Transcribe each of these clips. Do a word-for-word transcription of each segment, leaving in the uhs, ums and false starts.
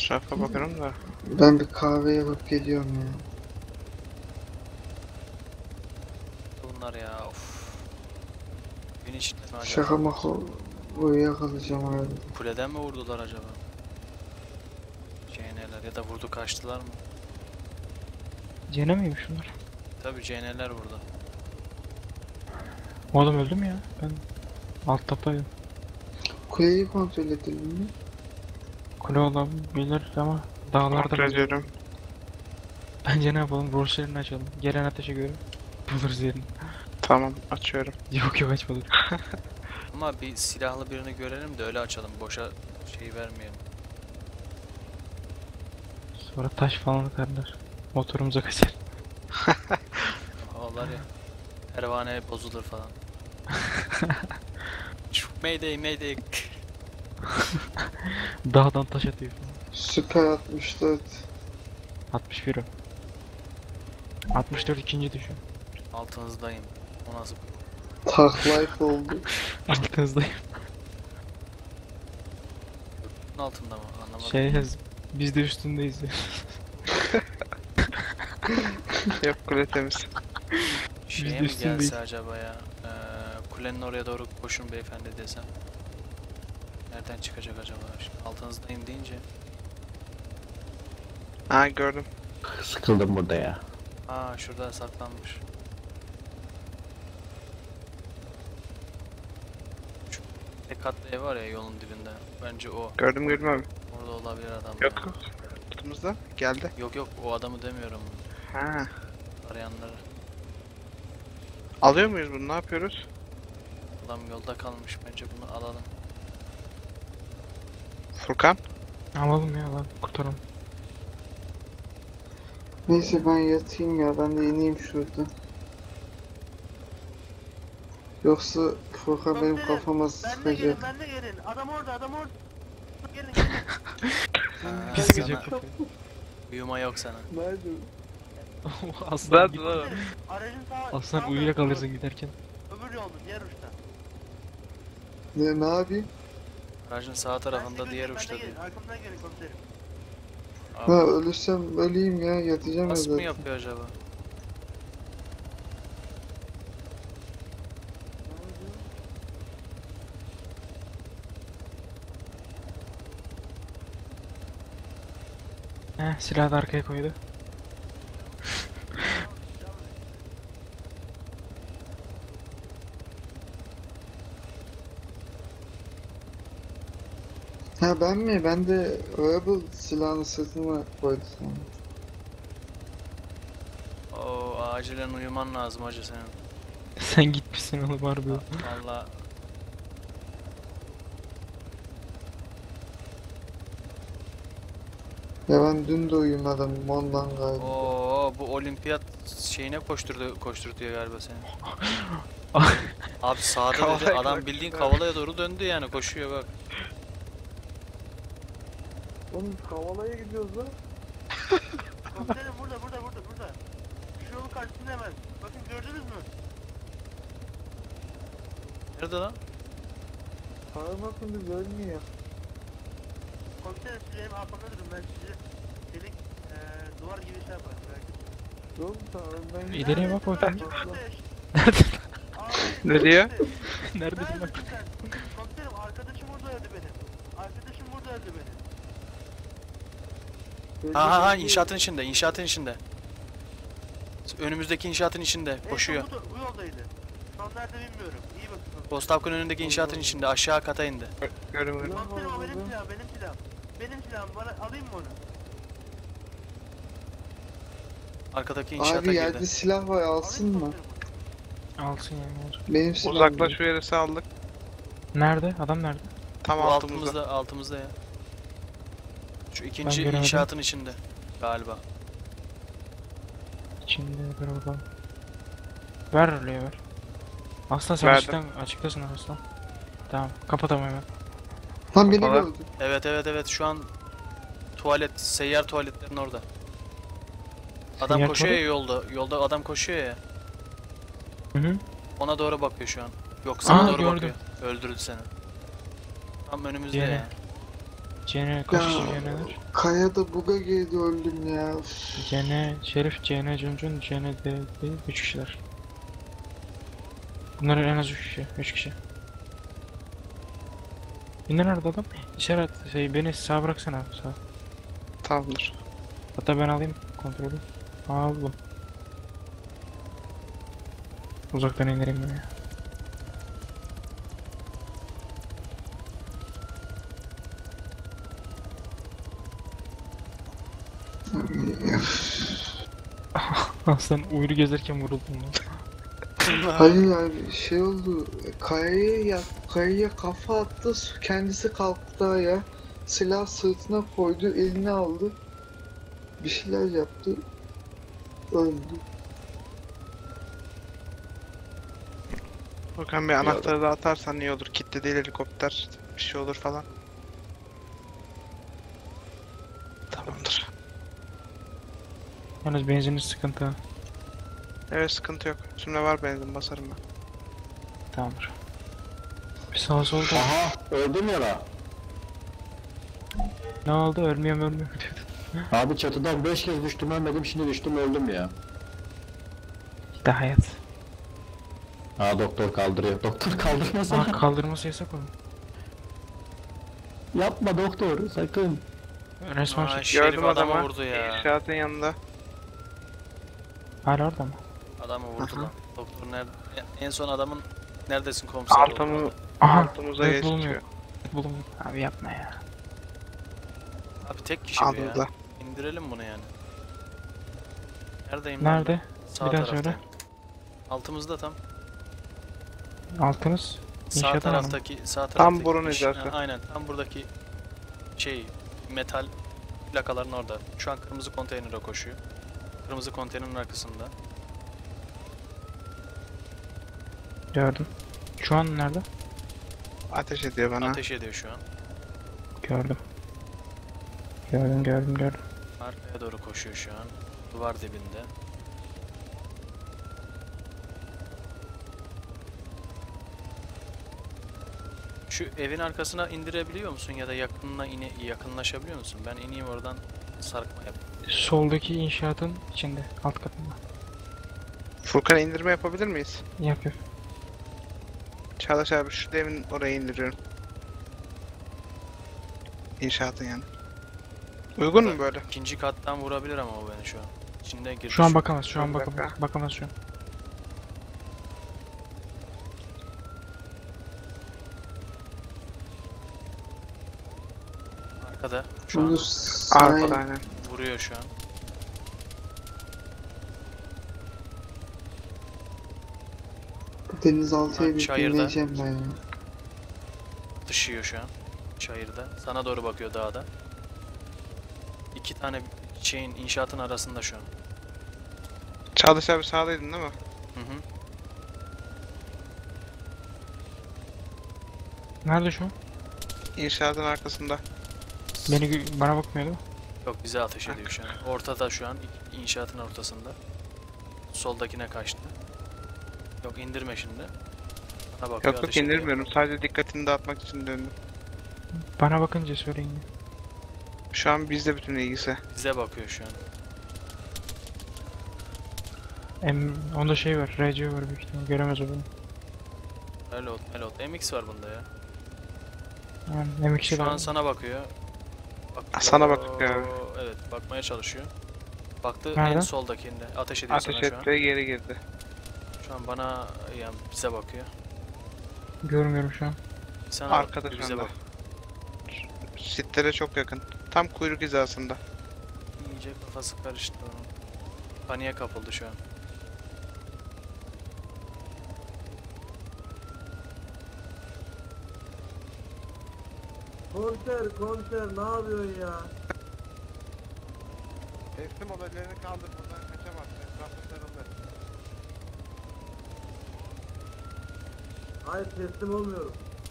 Etrafa bakıyorum da. Ben bir kahve yapıp geliyorum ya. Bunlar ya of. Gün içinde mi acaba? Şaka maka uyuyakalacağım herhalde. Kuleden mi vurdular acaba? C N'ler ya da vurdu kaçtılar mı? Cene miymiş şunlar? Tabii C N'ler vurdu. O adam öldü mü ya? Ben alt taptaydım. Kuleyi kontrol edelim mi? Kule olabilir ama dağlarda Kontrol mı? ediyorum. Bence ne yapalım? Roşlarını açalım. Gelen ateşe göre buluruz yerini. Tamam, açıyorum. Yok yok açmadık. Ama bir silahlı birini görelim de öyle açalım. Boşa şey vermeyelim. Sonra taş falan atarlar. Motorumuza kaçar. Ağlar ya. Pervane bozulur falan. Mayday mayday. Dağdan taş atıyor falan. Süper altmış dört. altmış bir o. altmış dört ikinci düşün. Altınızdayım. O nasıl? Tag life oldu. Altınızdayım. Altında mı? Anlamadım. Şey yaz. Biz de üstündeyiz ya. Yok, kule temiz. Şeye biz de mi üstündeyiz. gelse acaba ya? Ee, kulenin oraya doğru koşun beyefendi desem. Nereden çıkacak acaba? Şimdi altınızdayım deyince. Ha, gördüm. Sıkıldım burada ya. Aa şurada saklanmış. Şu tek katlı ev var ya yolun dibinde. Bence o. Gördüm gördüm abi. Orada olabilir adam. Yok. ya. Kutumuzda. Geldi. Yok yok o adamı demiyorum. Ha. Arayanları. Alıyor muyuz bunu? Ne yapıyoruz? Adam yolda kalmış. Bence bunu alalım. Furkan. Alalım ya lan kurtaralım. Neyse ben yatayım ya, ben de ineyim şurada. Yoksa Furkan benim kafama Ben de gelin, sıkacak. ben de gelin. Adam orada, adam orada. Gelin, gelin. Ha, Bir sana sıkacak kafayı. Uyuma yok sana. Nerede? Aslan Lan git. lan. Aracın sağ... Aslan sağ uyuyakalırsın tarafı, giderken. Öbür yolda, diğer uçta. Ne, ne yapayım? Aracın sağ Ben de tarafında gelin, diğer ben de uçta gelin. diyor. Arkamdan gelin komiserim. Ha Abi, ölürsem öleyim ya, yatacağım ya nasıl mı zaten. yapıyor acaba? Heh silahı da arkaya koydu. Ha ben mi? Ben de Rebel silahını sırtıma koydum sonra. Oo acilen uyuman lazım hacı senin. Sen gitmişsin oğlum harbi. Valla Ya ben dün de uyumadım ondan galiba. Oo bu olimpiyat şeyine koşturdu koşturtuyor galiba seni. Abi sağda dedi Kavalaya adam bak. bildiğin kavalaya doğru döndü yani koşuyor bak. Oğlum Kavala'ya gidiyoruz lan. Komiserim burada, burada, burada, burada. Şu yolun karşısında hemen. Bakın gördünüz mü? Nerede lan? Parmakın biz ölmüyor. Komiserim siz benim arkamda durun. Ben sizi delik eee duvar gibi şey yaparım. Belki. Oğlum sen ben... İleriye bak bakayım. Nerede? Ne diyor? Neredesin Neredesin bak. sen? Komiserim arkadaşım burada öldü benim. Arkadaşım burada öldü benim. Ha ha ha inşaatın içinde inşaatın içinde. Önümüzdeki inşaatın içinde En son koşuyor. Bu, bu yoldaydı. Şu an nerede bilmiyorum. İyi bakın. Postapkın önündeki inşaatın içinde aşağı kata indi. Gördüm gördüm. Komiserim o benim silahım, benim silahım. Benim silahım, bana alayım mı onu? Arkadaki inşaata Abi yerde girdi. silah var, alsın Alayım mı? komiserim? Alsın yani olacak. Benim silahım. Uzaklaş, şu yere saldık. Nerede? Adam nerede? Tam Bu altımızda. altımızda altımızda ya. Şu Ben ikinci göremedim. inşaatın içinde galiba. İçinde dur bakalım. Ver öyle ver. Aslan sen Verdim. açıktan, açıktasın aslan. Tamam kapat ama hemen. Lan beni Kafalar. gördü. Evet evet evet şu an tuvalet seyyar tuvaletlerin orada. Adam Seyyar koşuyor ya tuvalet? yolda. Yolda adam koşuyor ya. Hı hı. Ona doğru bakıyor şu an. Yok sana Aa, doğru gördüm. bakıyor. Öldürdü seni. Tam önümüzde Diğeri. ya. C N kaç Ya. kişi C N'ler? Kayada buga girdi öldüm ya. Üf. C N Şerif, C N Cuncun, C N D üç kişiler. Bunların en az üç kişi. üç kişi. Bir nerede adam? İşaret şey beni sağ bıraksana abi sağ. Tamamdır. Hatta ben alayım kontrolü. Aldım. Uzaktan indireyim bunu ya. Aslan uyuru gezerken vuruldum lan. Hayır abi şey oldu. Kayaya ya, kayaya kafa attı. Kendisi kalktı ya. Silah sırtına koydu, elini aldı. Bir şeyler yaptı. Öldü. Furkan Bey anahtarı da atarsan iyi olur. Kilitli değil helikopter. Bir şey olur falan. Tamamdır. Yalnız benzininiz sıkıntı ha. Evet sıkıntı yok. Şimdi var benzin basarım ben. Tamamdır. Bir sağa solda. Aha öldüm ya la. Ne oldu? Ölmüyorum ölmüyorum. Abi çatıdan beş kez düştüm ölmedim, şimdi düştüm öldüm ya. İşte hayat. Ha doktor kaldırıyor. Doktor kaldırmasana. Aa kaldırması yasak onun. Yapma doktor sakın. Resmen Aa, şey. Şerif Gördüm adamı adamı. vurdu ya. İnşaatın yanında. Hala orada mı? Adamı vurdu Aha. lan. Doktor nerede? En son adamın neredesin komiser? Altımı, oldu. Aha. altımıza Red Bull'um geçiyor. yok. Red Bull'um yok. Abi yapma ya. Abi tek kişi bu ya. Aldı. İndirelim bunu yani. Neredeyim lan Nerede? ben? Sağ Bir daha tarafta. söyle. Altımızda tam. Altınız. Sağ İnşaat alanı. taraftaki, sağ taraftaki. burun iş- hizası. Ha, aynen tam buradaki şey metal plakaların orada. Şu an kırmızı konteynere koşuyor. Kırmızı konteynerin arkasında. Gördüm. Şu an nerede? Ateş ediyor bana. Ateş ediyor şu an. Gördüm. Gördüm gördüm gördüm. Arkaya doğru koşuyor şu an. Duvar dibinde. Şu evin arkasına indirebiliyor musun ya da yakınına ine yakınlaşabiliyor musun? Ben ineyim oradan sarkma yap. Soldaki inşaatın içinde. Alt katında. Furkan indirme yapabilir miyiz? Yap yap. Çağdaş abi şu evin oraya indiriyorum. İnşaatın yanı. Uygun mu böyle? İkinci kattan vurabilir ama o beni şu an. İçinde girdi. Şu an bakamaz. Şu an Bir dakika. bakamaz. Bakamaz şu an. Arkada. Şu an Bunu Arkada sniper, aynen. vuruyor şu an. denizaltıya bir Çayırda. dinleyeceğim ben ya. Dışıyor şu an. Çayırda. Sana doğru bakıyor dağda. İki tane şeyin inşaatın arasında şu an. Çağdaş abi sağdaydın değil mi? Hı hı. Nerede şu an? İnşaatın arkasında. Beni gö- bana bakmıyor değil mi? Yok bize ateş ediyor şu an. Ortada şu an inşaatın ortasında. Soldakine kaçtı. Yok indirme şimdi. Bana bakıyor, Yok yok ateş ediyor. indirmiyorum. Sadece dikkatini dağıtmak için döndüm. Bana bakınca söyleyin. ya. Şu an bizde bütün ilgisi. Bize bakıyor şu an. Em, onda şey var. R C var büyük ihtimalle. Göremez o beni. Reload, reload. M X var bunda ya. Yani M iki Şu an var. sana bakıyor. Bakıyor. Sana bakıyor. Evet, bakmaya çalışıyor. Baktı Nerede? en soldakinde. Ateş ediyor Ateş sana şu an. etti geri girdi. Şu an bana yani bize bakıyor. Görmüyorum şu an. Sana Arkada bakıyor, şu bize anda. bak. Sitlere çok yakın. Tam kuyruk hizasında. İyice kafası karıştı onun. Paniğe kapıldı şu an. Konser konser ne yapıyorsun ya? Teslim ol ellerini kaldır buradan kaçamazsın. Etrafı sarıldı. Hayır teslim olmuyorum.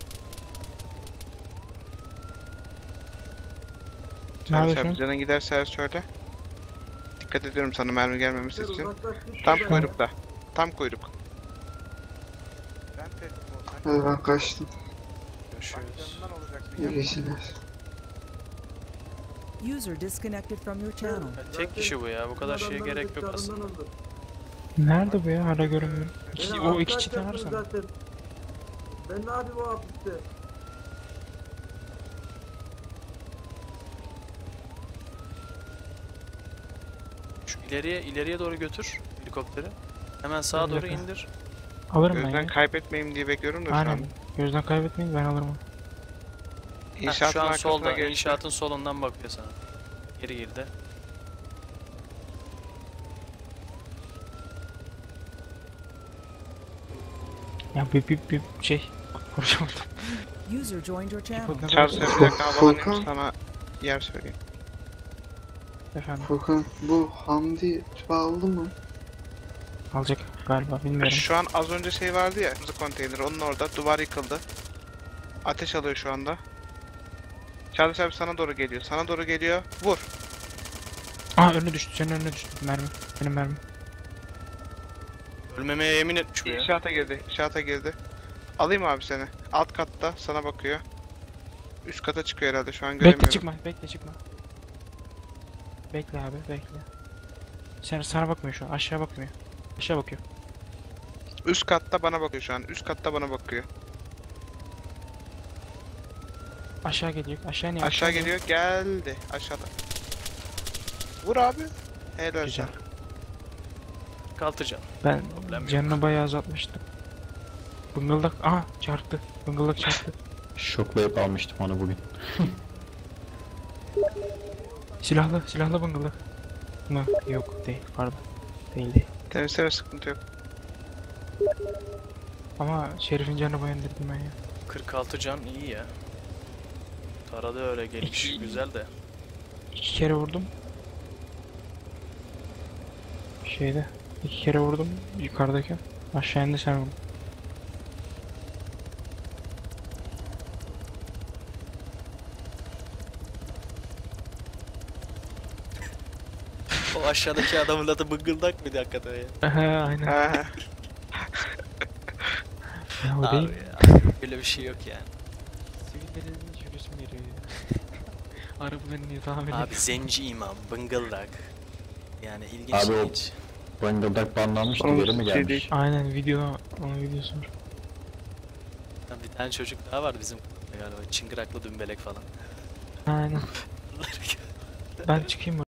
Nerede Çağdaş şu abi an? canın giderse her söyle. Dikkat ediyorum sana mermi gelmemesi Konser için. uzaklaş git Tam şuradan. kuyrukta. Tam kuyruk. Ben teslim ol. Hadi ben kaçtım. Görüşürüz. olacaksın. İyi geceler. User disconnected from your channel. Ya tek kişi bu ya. Bu kadar şeye gerek yok aslında. Nerede bu ya? Hala göremiyorum. İki, o iki çift var sana. zaten. Ben ne abi bu hapiste? Şu ileriye ileriye doğru götür helikopteri. Hemen sağa doğru Yakın. indir. Alırım ben Gözden ya. kaybetmeyeyim diye bekliyorum da şu Aynen. an. Gözden kaybetmeyin, ben alırım onu. Heh, İnşaatın şu an arkasına solda. geçti. İnşaatın solundan bakıyor sana. Geri girdi. Ya bir bir bir şey. Konuşamadım. User joined your channel. Keyboard ne Charles kadar- bir dakika havalanayım Furkan. sana yer söyleyeyim. Efendim. Furkan bu Hamdi aldı mı? Alacak galiba, bilmiyorum. Şu an az önce şey vardı ya, kırmızı konteyner, onun orada duvar yıkıldı. Ateş alıyor şu anda. Charles abi sana doğru geliyor, sana doğru geliyor. Vur. Aa, önüne düştü, senin önüne düştü mermi. Benim mermim. Ölmemeye yemin etmiş bu ya. İnşaata girdi, inşaata girdi. Alayım abi seni. Alt katta sana bakıyor. Üst kata çıkıyor herhalde, şu an göremiyorum. Bekle çıkma, bekle çıkma. Bekle abi, bekle. Sen sana bakmıyor şu an, aşağı bakmıyor. Aşağı bakıyor. Üst katta bana bakıyor şu an. Üst katta bana bakıyor. Aşağı geliyor, aşağı niye? Aşağı geliyor, geldi. Aşağıda. Vur abi. Helal Güzel. sana. Kaltırcan. Ben Problem yok. canını bayağı azaltmıştım. Bıngıldak, aha çarptı. Bıngıldak çarptı. Şoklayıp almıştım onu bugün. Silahlı, silahlı bıngıldak. Mı? Yok, değil, pardon. Değil değil. Temiz temiz, sıkıntı yok. Ama Şerif'in canını bayındırdım ben ya. kırk altı can iyi ya. Taradı öyle gelmiş. İki- Güzel de. İki kere vurdum. Şeyde, iki kere vurdum yukarıdaki. Aşağı indi, sen vurdun. O aşağıdaki adamın adı Bıngıldak mıydı hakikaten ya? Aha, aynen. Ha. Ya o Abi değil. ya. Öyle bir şey yok yani. Sivillerin şurası mı geliyor ya? Arabalarını niye tamir Abi ediyor? Zenci İmam, Bıngıldak. Yani ilginç Abi o- ilginç. Bangladeş banlanmıştı, Oğlum, geri mi şey gelmiş? değil. Aynen, video, onun videosu var. Ya bir tane çocuk daha var bizim galiba. Çıngıraklı dümbelek falan. Aynen. Ben çıkayım mı?